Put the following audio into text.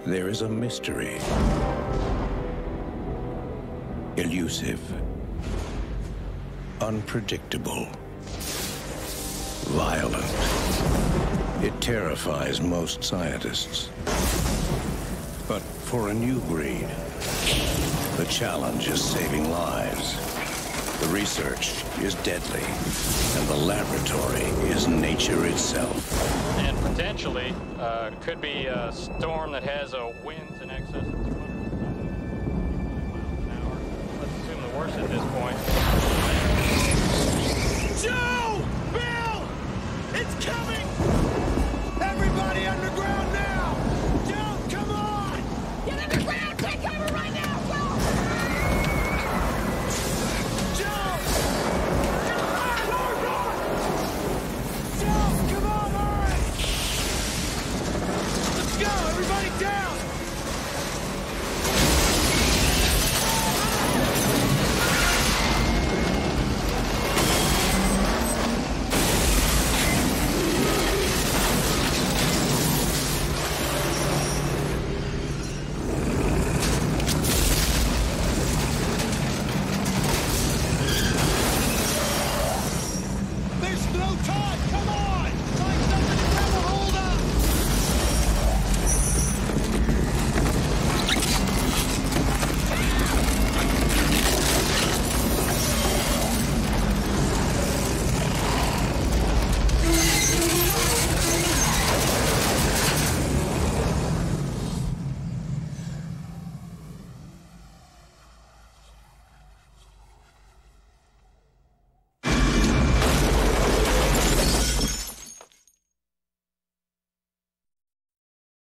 there is a mystery. Elusive. Unpredictable. Violent. It terrifies most scientists. But for a new breed, the challenge is saving lives. The research is deadly, and the laboratory is nature itself. And potentially, could be a storm that has winds in excess of 200 miles an hour. Let's assume the worst at this point. Joe! Bill! It's coming! Everybody underground now! Joe, come on! Get underground! Take cover right now! Go! Joe! Joe, come on, hurry! Let's go! Everybody down!